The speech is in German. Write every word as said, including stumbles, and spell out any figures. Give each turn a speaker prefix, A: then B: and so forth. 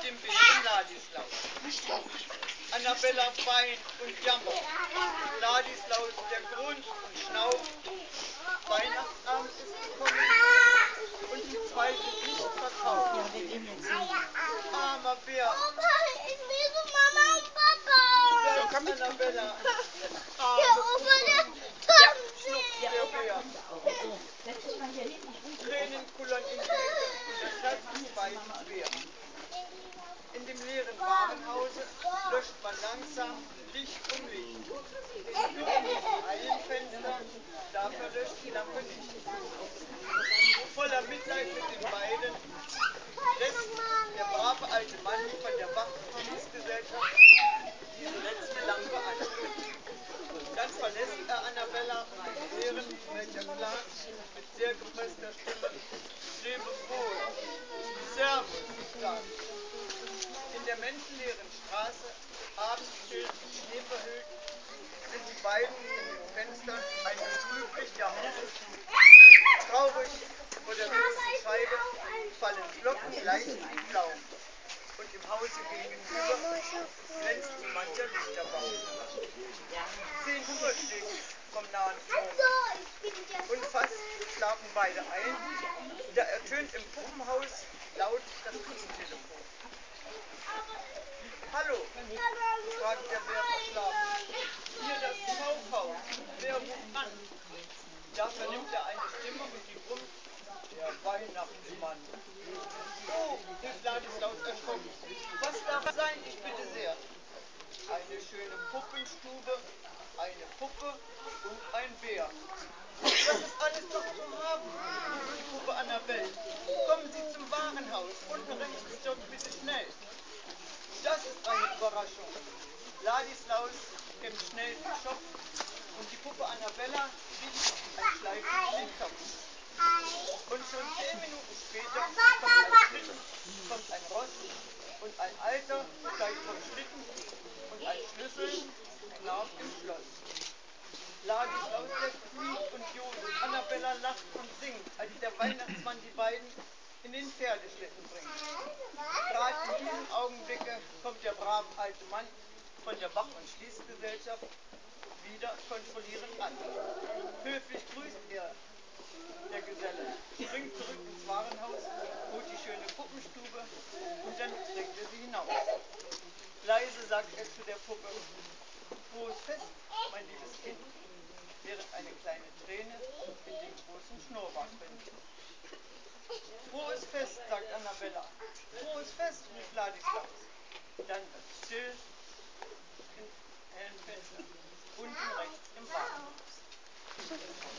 A: dem Bären Ladislaus. Annabella weint und jammert. Ladislaus, der grunzt und schnauft. Weihnachtsabend ist gekommen und die zwei sind nicht verkauft.
B: Ja, wir gehen jetzt hin.
A: Armer Bär.
C: Papa, ich will zu Mama und Papa.
A: So, komm Annabella.
C: Der
A: Arme
C: Opa, der
A: Puppe.
C: kommt
A: Schnupft
C: nicht.
A: der Bär.
B: So, setz dich mal hier hin.
A: Tränen kullern in die Ecke und das Herz ist weit schwer. In dem leeren Warenhause löscht man langsam Licht um Licht. Nur in diesem einen Fenster, da verlöscht die Lampe nicht. Voller Mitleid mit den beiden lässt der brave alte Mann von der Wach- und Schließgesellschaft diese letzte Lampe an. Dann verlässt er Annabella den Bären, welcher klagt mit sehr gepresster Stimme: Lebe wohl, Servus, sagt. In der menschenleeren Straße, abendstill und schneeverhüllt, sind die beiden in den Fenstern ein betrüblich Jammern. Traurig vor der großen Scheibe fallen Flocken leicht in Blau. Und im Hause gegenüber glänzt wie mancher Lichterbaum. Zehn Uhr schlägt vom nahen Morgen. Und fast schlafen beide ein, da ertönt im Puppenhaus laut das Küchentelefon. Hallo, fragt der Bär verschlafen. Hier das Kaufhaus. Wer ruft an? Da vernimmt er eine Stimme und die brummt: Der Weihnachtsmann. Oh, rief Ladislaus erschrocken. Was darf sein, ich bitte sehr? Eine schöne Puppenstube, eine Puppe und ein Bär. Das ist alles noch zu haben, rief die Puppe Annabelle. Kommen Sie zum Warenhaus, unten rechts dort bitte schnell. Das ist eine Überraschung. Ladislaus kämmt schnell den Schopf und die Puppe Annabella riecht ein Schleifen in den Topf. Und schon zehn Minuten später kommt ein Schlitten, kommt ein Ross und ein Alter steigt vom Schlitten und ein Schlüssel knarrt im Schloss. Ladislaus lässt quiekt und johlt, Annabella lacht und singt, als der Weihnachtsmann die beiden in den Pferdeschlitten bringt. Gerade in diesem Augenblicke kommt der brave alte Mann von der Wach- und Schließgesellschaft wieder kontrollierend an. Höflich grüßt er, der Geselle, springt zurück ins Warenhaus, holt die schöne Puppenstube und dann trägt er sie hinaus. Leise sagt er zu der Puppe: Frohes Fest, mein liebes Kind, während eine kleine Träne in den großen Schnurrbart rinnt. Frohes Fest, sagt Annabella. Frohes Fest, rief Ladislaus. Dann wird es still in hellen Fenstern, unten rechts im Warenhaus.